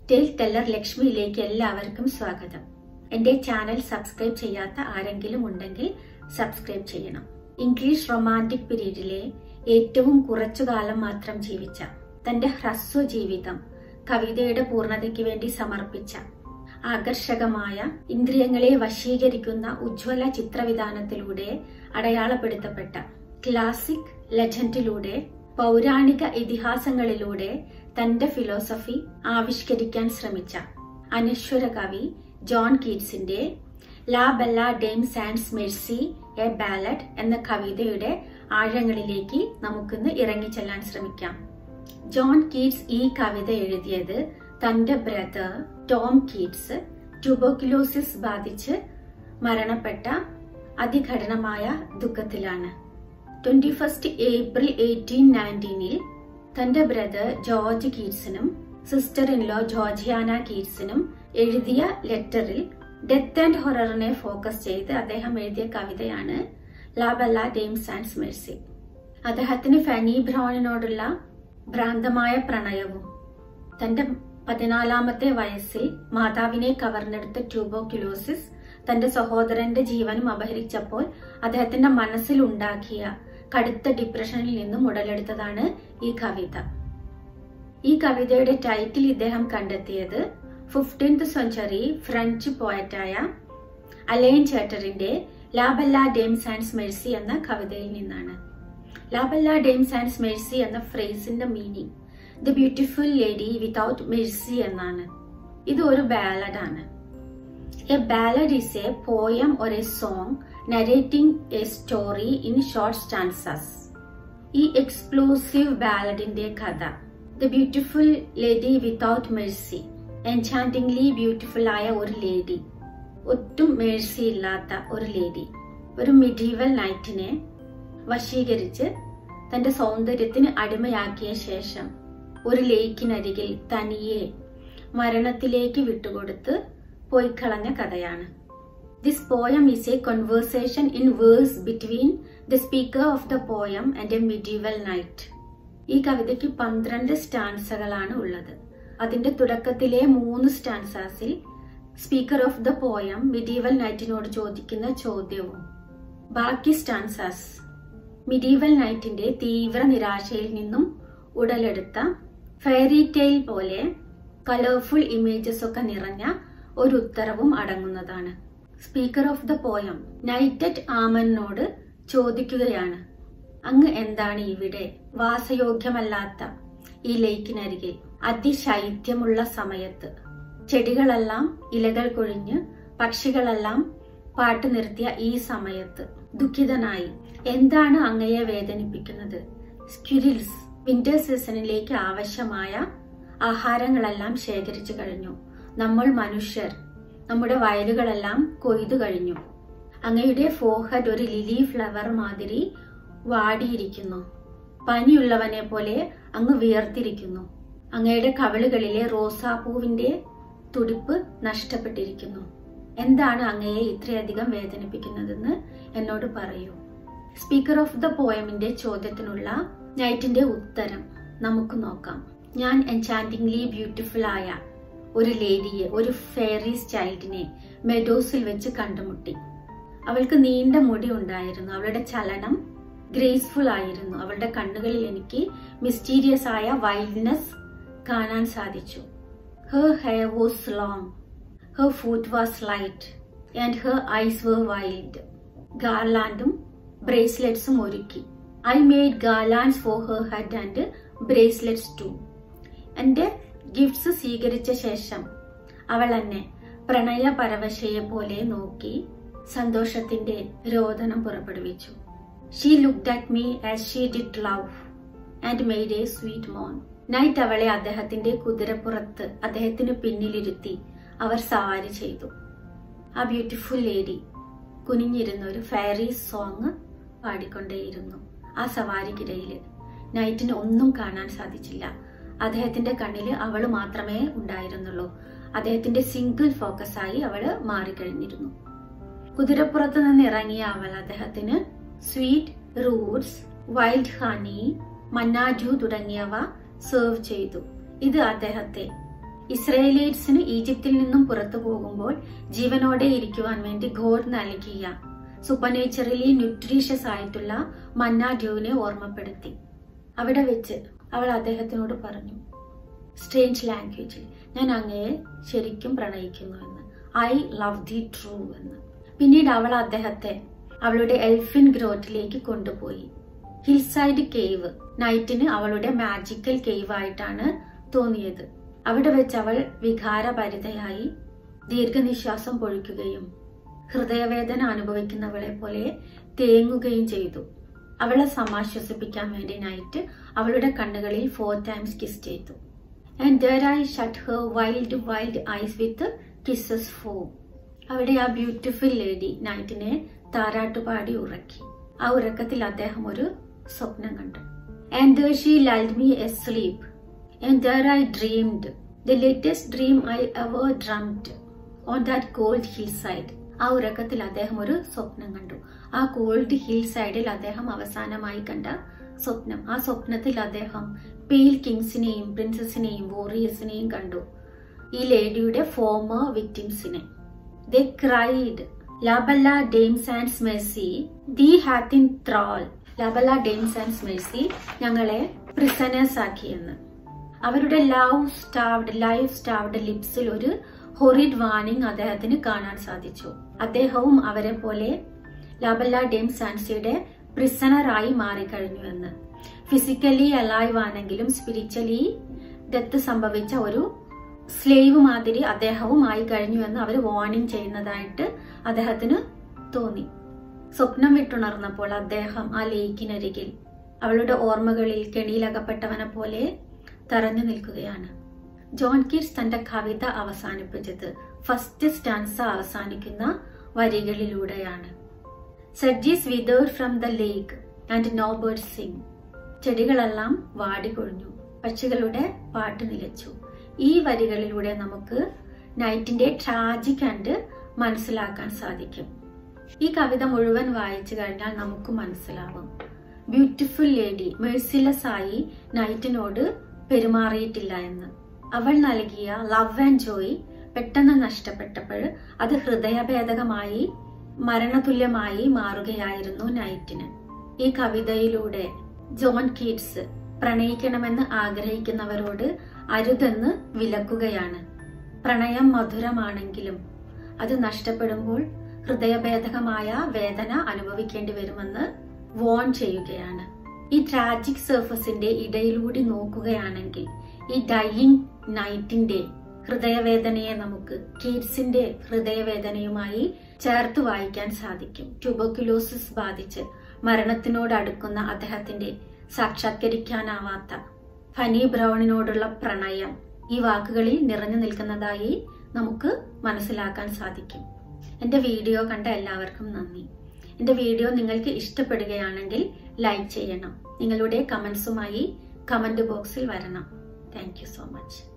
Tail teller ലക്ഷ്മിയിലേക്ക് എല്ലാവർക്കും സ്വാഗതം. എന്റെ ചാനൽ സബ്സ്ക്രൈബ് ചെയ്യാത്ത ആരെങ്കിലും ഉണ്ടെങ്കിൽ സബ്സ്ക്രൈബ് ചെയ്യണം. ഇംഗ്ലീഷ് റൊമാന്റിക് പീരീഡിലെ ഏറ്റവും കുറച്ചുകാലം മാത്രം ജീവിച്ച തന്റെ ഹ്രസ്വ ജീവിതം കവിതയുടെ പൂർണ്ണതയ്ക്ക് വേണ്ടി സമർപ്പിച്ച ആകർഷകമായ ഇന്ദ്രിയങ്ങളെ വശീകരിക്കുന്ന ഉജ്ജ്വല ചിത്രവിധാനത്തിലൂടെ അടയാളപ്പെടുത്തപ്പെട്ട ക്ലാസിക് ലെജൻഡിലൂടെ പൗരാണിക ഇതിഹാസങ്ങളിലൂടെ തന്റെ ഫിലോസഫി ആവിഷ്കരിക്കാൻ ശ്രമിച്ച അനശ്വര കവി ജോൺ കീറ്റ്സിന്റെ La Belle Dame Sans Merci a ballad എന്ന കവിതയുടെ ആഴങ്ങളിലേക്ക് നമുക്കിന്ന് ഇറങ്ങിച്ചെല്ലാൻ ശ്രമിക്കാം. ജോൺ കീറ്റ്സ് ഈ കവിത എഴുതിയത് തന്റെ ബ്രദർ ടോം കീറ്റ്സ് ട്യൂബർക്യുലോസിസ് ബാധിച്ച് മരണപ്പെട്ട അതികഠിനമായ ദുഃഖത്തിലാണ്. 21 ഏപ്രിൽ 1819 തന്റെ ബ്രദർ ജോർജ് കീറ്റ്സിനും സിസ്റ്റർ ഇൻ ലോ ജോർജിയാന കീറ്റ്സിനും എഴുതിയ ലെറ്ററിൽ ഡെത്ത് ആൻഡ് ഹൊററിനെ ഫോക്കസ് ചെയ്ത് അദ്ദേഹം എഴുതിയ കവിതയാണ് ലാ ബെല്ല ഡെയിം സാൻസ് മെഴ്സി. അദ്ദേഹത്തിന് ഫാനി ബ്രൗണിനോടുള്ള ഭ്രാന്തമായ പ്രണയവും തന്റെ 14ാമത്തെ വയസ്സിൽ മാതാവിനെ കവർന്നെടുത്ത ട്യൂബർക്യുലോസിസ് തന്റെ സഹോദരന്റെ ജീവനും അപഹരിച്ചപ്പോൾ അദ്ദേഹത്തിന്റെ മനസ്സിൽ ഉണ്ടാക്കിയ കടുത്ത ഡിപ്രഷനിൽ നിന്നും ഉടലെടുത്തതാണ് ഈ കവിത. ഈ കവിതയുടെ ടൈറ്റിൽ ഇദ്ദേഹം കണ്ടെത്തിയത് 15th സെഞ്ചുറി ഫ്രഞ്ച് പോയറ്റായ അലൈൻ ചേട്ടറിന്റെ La Belle Dame Sans Merci എന്ന കവിതയിൽ നിന്നാണ്. ലാ ബെല്ല ഡെയിം സാൻസ് മെഴ്സി എന്ന ഫ്രേസിന്റെ meaning the beautiful lady without mercy എന്നാണ്. ഇത് ഒരു ബാലഡാണ്. A ballad is a poem or a song narrating a story in short stanzas. ഈ എക്സ്പ്ലോസീവ് ബാലഡിന്റെ കഥ the beautiful lady without mercy, enchantingly beautiful ആയ ഒരു ലേഡി, ഒട്ടും മേഴ്സി ഇല്ലാത്ത ഒരു ലേഡി, ഒരു മിഡീവൽ നൈറ്റിനെ വശീകരിച്ച് തന്റെ സൗന്ദര്യത്തിന് അടിമയാക്കിയ ശേഷം ഒരു ലേക്കിനരികിൽ തനിയെ മരണത്തിലേക്ക് വിട്ടുകൊടുത്ത് പോയിക്കളഞ്ഞ കഥയാണ്. This poem is a conversation in verse between the speaker of the poem and a medieval knight. ഈ കവിതയ്ക്ക് 12 സ്റ്റാൻസകളാണ് ഉള്ളത്. അതിന്റെ തുടക്കത്തിലെ 3 സ്റ്റാൻസാസിൽ speaker of the poem medieval നൈറ്റിനോട് ചോദിക്കുന്ന ചോദ്യവും, ബാക്കി സ്റ്റാൻസാസ് മിഡീവൽ നൈറ്റിന്റെ തീവ്ര നിരാശയിൽ നിന്നും ഉടലെടുത്ത ഫെയറി ടെയിൽ പോലെ കളർഫുൾ ഇമേജസ് ഒക്കെ നിറഞ്ഞ ഒരു ഉത്തരവും അടങ്ങുന്നതാണ്. Speaker of the poem knight at ആമനോട് ചോദിക്കുകയാണ്, അങ്ങ് എന്താണ് ഇവിടെ വാസയോഗ്യമല്ലാത്ത ഈ ലേക്കിനരികിൽ അതിശൈത്യമുള്ള സമയത്ത്, ചെടികളെല്ലാം ഇലകൾ കൊഴിഞ്ഞ് പക്ഷികളെല്ലാം പാട്ട് നിർത്തിയ ഈ സമയത്ത് ദുഃഖിതനായി എന്താണ് അങ്ങയെ വേദനിപ്പിക്കുന്നത്? സ്ക്വിരിൽസ് വിന്റർ സീസണിലേക്ക് ആവശ്യമായ ആഹാരങ്ങളെല്ലാം ശേഖരിച്ചു കഴിഞ്ഞു. നമ്മൾ മനുഷ്യർ നമ്മുടെ വയലുകളെല്ലാം കൊയ്തു കഴിഞ്ഞു. അങ്ങയുടെ ഫോർഹെഡ് ഒരു ലിലി ഫ്ലവർ മാതിരി വാടിയിരിക്കുന്നു. പനിയുള്ളവനെ പോലെ അങ്ങ് വിയർത്തിരിക്കുന്നു. അങ്ങയുടെ കവിളുകളിലെ റോസാപ്പൂവിന്റെ തുടിപ്പ് നഷ്ടപ്പെട്ടിരിക്കുന്നു. എന്താണ് അങ്ങയെ ഇത്രയധികം വേദനിപ്പിക്കുന്നതെന്ന് എന്നോട് പറയൂ. സ്പീക്കർ ഓഫ് ദ പോയമിന്റെ ചോദ്യത്തിനുള്ള നൈറ്റിന്റെ ഉത്തരം നമുക്ക് നോക്കാം. ഞാൻ എൻചാന്റിംഗ്ലി ബ്യൂട്ടിഫുൾ ആയ ഒരു ലേഡിയെ, ഒരു ഫെയറീസ് ചൈൽഡിനെ മെഡോസിൽ വെച്ച് കണ്ടുമുട്ടി. അവൾക്ക് നീണ്ട മുടി ഉണ്ടായിരുന്നു. അവളുടെ ചലനം ഗ്രേസ്ഫുൾ ആയിരുന്നു. അവളുടെ കണ്ണുകളിൽ എനിക്ക് മിസ്റ്റീരിയസ് ആയ വൈൽഡ്നെസ് കാണാൻ സാധിച്ചു. Her hair was long, her foot was light and her eyes were wild. ഗാർലാൻഡും ബ്രേസ്ലെറ്റ്സും ഒരുക്കി. I made garlands for her head and bracelets too. എന്റെ ഗിഫ്റ്റ്സ് സ്വീകരിച്ച ശേഷം അവൾ എന്നെ പ്രണയ പരവശയെ പോലെ നോക്കി സന്തോഷത്തിന്റെ രോദനം പുറപ്പെടുവിച്ചു. She looked at me as she did love and made a sweet moan. Knight അവളെ അദ്ദേഹത്തിന്റെ കുതിരപ്പുറത്ത് അദ്ദേഹത്തിന് പിന്നിലിരുത്തി അവർ സവാരി ചെയ്തു. ആ ബ്യൂട്ടിഫുൾ ലേഡി കുനിഞ്ഞിരുന്ന ഒരു ഫെയറി സോങ് പാടിക്കൊണ്ടേയിരുന്നു. ആ സവാരിക്കിടയിൽ നൈറ്റിന് ഒന്നും കാണാൻ സാധിച്ചില്ല. അദ്ദേഹത്തിന്റെ കണ്ണില് അവള് മാത്രമേ ഉണ്ടായിരുന്നുള്ളൂ. അദ്ദേഹത്തിന്റെ സിംഗിൾ ഫോക്കസ് ആയി അവള് മാറിക്കഴിഞ്ഞിരുന്നു. കുതിരപ്പുറത്ത് നിന്ന് ഇറങ്ങിയ അവൾ അദ്ദേഹത്തിന് sweet roots, wild honey, manna dew തുടങ്ങിയവ സെർവ് ചെയ്തു. ഇത് അദ്ദേഹത്തെ ഇസ്രായേലീറ്റ്സിന് ഈജിപ്തിൽ നിന്നും പുറത്തു പോകുമ്പോൾ ജീവനോടെ ഇരിക്കുവാൻ വേണ്ടി ഗോഡ് നൽകിയ സൂപ്പർനേച്ചറലി ന്യൂട്രീഷ്യസ് ആയിട്ടുള്ള മന്ന ഡ്യൂവിനെ ഓർമ്മപ്പെടുത്തി. അവിടെ വെച്ച് അവൾ അദ്ദേഹത്തിനോട് പറഞ്ഞു, സ്ട്രേഞ്ച് ലാംഗ്വേജിൽ, ഞാൻ അങ്ങയെ ശരിക്കും പ്രണയിക്കുന്നു എന്ന്. ഐ ലവ് ദി ട്രൂ എന്ന്. പിന്നീട് അവൾ അദ്ദേഹത്തെ അവളുടെ എൽഫിൻ ഗ്രോറ്റിലേക്ക് കൊണ്ടുപോയി. ഹിൽസൈഡ് കേവ് നൈറ്റിന് അവളുടെ മാജിക്കൽ കേവ് ആയിട്ടാണ് തോന്നിയത്. അവിടെ വെച്ച് അവൾ വികാരഭരിതയായി ദീർഘനിശ്വാസം പൊഴിക്കുകയും ഹൃദയവേദന അനുഭവിക്കുന്നവളെ പോലെ തേങ്ങുകയും ചെയ്തു. അവളെ സമാശ്വസിപ്പിക്കാൻ വേണ്ടി നൈറ്റ് അവളുടെ കണ്ണുകളിൽ 4 times കിസ് ചെയ്തു. And there I shut her wild eyes with kisses 4. അവിടെ ആ ബ്യൂട്ടിഫുൾ ലേഡി നൈറ്റിനെ താരാട്ടുപാടി ഉറക്കി. ആ ഉറക്കത്തിൽ അദ്ദേഹം ഒരു സ്വപ്നം കണ്ടു. And there she lulled me asleep. And there I dreamed the latest dream I ever dreamt on that cold hillside. ആ ഉറക്കത്തിൽ അദ്ദേഹം ഒരു സ്വപ്നം കണ്ടു. ആ കോൾഡ് ഹിൽ സൈഡിൽ അദ്ദേഹം അവസാനമായി കണ്ട സ്വപ്നം. ആ സ്വപ്നത്തിൽ അദ്ദേഹം പെയിൽ കിങ്സിനെയും പ്രിൻസസിനെയും വോറിയേഴ്സിനെയും കണ്ടു, ഈ ലേഡിയുടെ ഫോമർ വിക്ടിംസിനെ. They cried, Laballa Dame Sans Mercy, thee hath in thrall. Laballa Dame Sans Mercy, ഞങ്ങളെ പ്രിസനേഴ്സ് ആക്കിയെന്ന്. അവരുടെ ലൈഫ് സ്റ്റാർവ്ഡ് ലിപ്സിൽ ഒരു ഹൊറിഡ് വാർണിംഗ് അദ്ദേഹത്തിന് കാണാൻ സാധിച്ചു. അദ്ദേഹവും അവരെ പോലെ ലാബല്ല ഡേം സാൻസിയുടെ പ്രിസണറായി മാറിക്കഴിഞ്ഞുവെന്ന്. ഫിസിക്കലി അലൈവ് ആണെങ്കിലും സ്പിരിച്വലി ഡെത്ത് സംഭവിച്ച ഒരു സ്ലേവ് മാതിരി അദ്ദേഹവും ആയി കഴിഞ്ഞുവെന്ന് അവർ വാർണിംഗ് ചെയ്യുന്നതായിട്ട് അദ്ദേഹത്തിന് തോന്നി. സ്വപ്നം വിട്ടുണർന്നപ്പോൾ അദ്ദേഹം ആ ലേക്കിനരികിൽ അവളുടെ ഓർമ്മകളിൽ കെണിയിലകപ്പെട്ടവനെ പോലെ തറഞ്ഞു നിൽക്കുകയാണ്. ജോൺ കീറ്റ്സ് തന്റെ കവിത അവസാനിപ്പിച്ചത് ഫസ്റ്റ് സ്റ്റാൻസ അവസാനിക്കുന്ന വരികളിലൂടെയാണ്. Sedges withered from the lake and no birds sing. ചെടികളെല്ലാം വാടികൊഴിഞ്ഞു, പക്ഷികളുടെ പാട്ട് നിലച്ചു. ഈ വരികളിലൂടെ നമുക്ക് നൈറ്റിന്റെ ട്രാജിക് ആൻഡ് മനസ്സിലാക്കാൻ സാധിക്കും. ഈ കവിത മുഴുവൻ വായിച്ചു കഴിഞ്ഞാൽ നമുക്ക് മനസ്സിലാവും, ബ്യൂട്ടിഫുൾ ലേഡി മേഴ്സിലെസ് ആയി നൈറ്റിനോട് പെരുമാറിയിട്ടില്ല എന്ന്. അവൾ നൽകിയ ലവ് ആൻഡ് ജോയ് പെട്ടെന്ന് നഷ്ടപ്പെട്ടപ്പോൾ അത് ഹൃദയഭേദകമായി മരണതുല്യമായി മാറുകയായിരുന്നു നൈറ്റിന്. ഈ കവിതയിലൂടെ ജോൺ കീറ്റ്സ് പ്രണയിക്കണമെന്ന് ആഗ്രഹിക്കുന്നവരോട് അരുതെന്ന് വിലക്കുകയാണ്. പ്രണയം മധുരമാണെങ്കിലും അത് നഷ്ടപ്പെടുമ്പോൾ ഹൃദയഭേദകമായ വേദന അനുഭവിക്കേണ്ടി വരുമെന്ന് വോൺ ചെയ്യുകയാണ്. ഈ ട്രാജിക് സർഫസിന്റെ ഇടയിലൂടെ നോക്കുകയാണെങ്കിൽ ഈ ഡൈയിങ് നൈറ്റിന്റെ ഹൃദയവേദനയെ നമുക്ക് കീറ്റ്സിന്റെ ഹൃദയവേദനയുമായി ചേർത്ത് വായിക്കാൻ സാധിക്കും. ട്യൂബർക്കുലോസിസ് ബാധിച്ച് മരണത്തിനോട് അടുക്കുന്ന അദ്ദേഹത്തിന്റെ സാക്ഷാത്കരിക്കാനാവാത്ത ഫനി ബ്രൗണിനോടുള്ള പ്രണയം ഈ വാക്കുകളിൽ നിറഞ്ഞു നിൽക്കുന്നതായി നമുക്ക് മനസ്സിലാക്കാൻ സാധിക്കും. എന്റെ വീഡിയോ കണ്ട എല്ലാവർക്കും നന്ദി. എന്റെ വീഡിയോ നിങ്ങൾക്ക് ഇഷ്ടപ്പെടുകയാണെങ്കിൽ ലൈക്ക് ചെയ്യണം. നിങ്ങളുടെ കമന്റ്സുമായി കമന്റ് ബോക്സിൽ വരണം. Thank you so much.